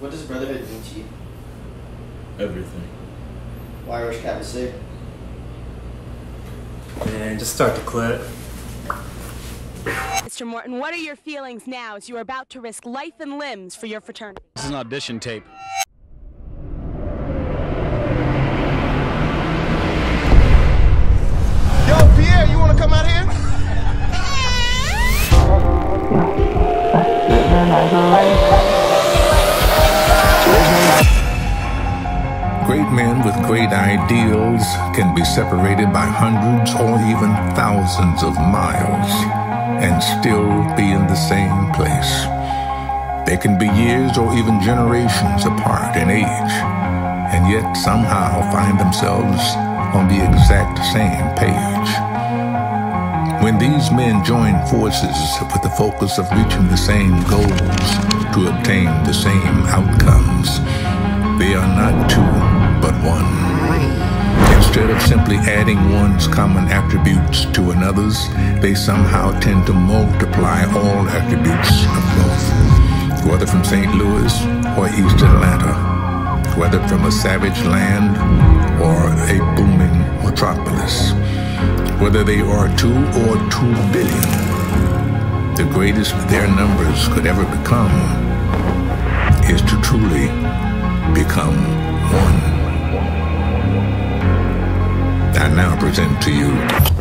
What does brotherhood mean to you? Everything. Why Irish Cat was sick? Man, just start the clip. Mr. Morton, what are your feelings now as you are about to risk life and limbs for your fraternity? This is an audition tape. Yo, Pierre, you wanna come out here? Great men with great ideals can be separated by hundreds or even thousands of miles and still be in the same place. They can be years or even generations apart in age, and yet somehow find themselves on the exact same page. When these men join forces with the focus of reaching the same goals to obtain the same outcomes, they are not two, but one. Instead of simply adding one's common attributes to another's, they somehow tend to multiply all attributes of both. Whether from St. Louis or East Atlanta, whether from a savage land or a booming metropolis, whether they are 2 or 2 billion, the greatest their numbers could ever become is to truly become one. I now present to you